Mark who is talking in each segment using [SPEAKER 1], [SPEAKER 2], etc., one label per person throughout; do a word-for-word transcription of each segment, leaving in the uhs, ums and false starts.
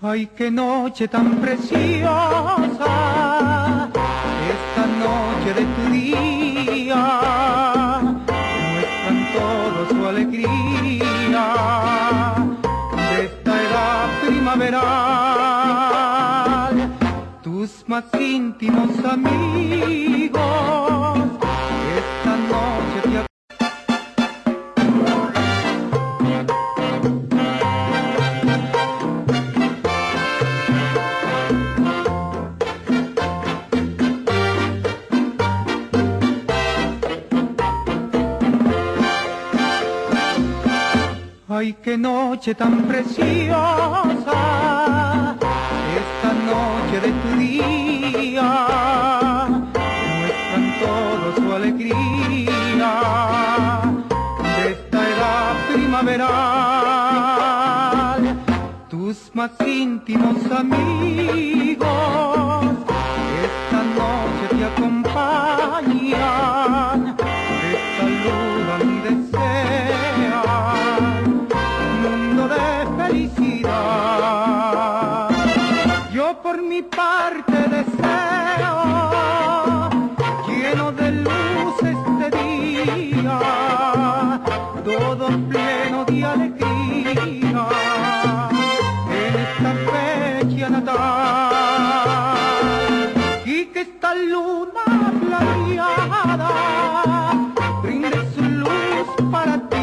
[SPEAKER 1] Ay, qué noche tan preciosa, esta noche de tu día, muestran todo su alegría de esta edad primaveral. Tus más íntimos amigos, esta noche te Ay, qué noche tan preciosa, esta noche de tu día, muestran todo su alegría de esta edad primaveral. Tus más íntimos amigos, esta noche te acompañan, te saludan y desean de felicidad. Yo por mi parte deseo, lleno de luz este día, todo pleno de alegría, en esta fecha natal, y que esta luna plateada brinde su luz para ti.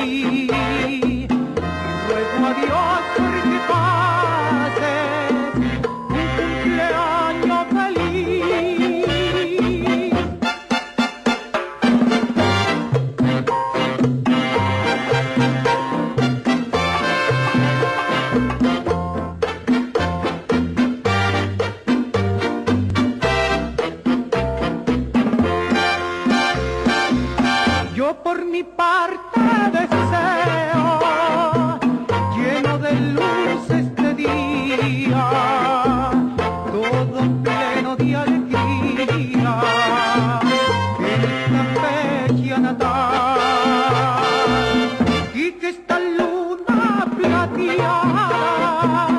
[SPEAKER 1] Adiós, porque pases un cumpleaños feliz. Yo por mi parte deseo, de luz este día, todo pleno de alegría, en esta fecha natal, y que esta luna plateada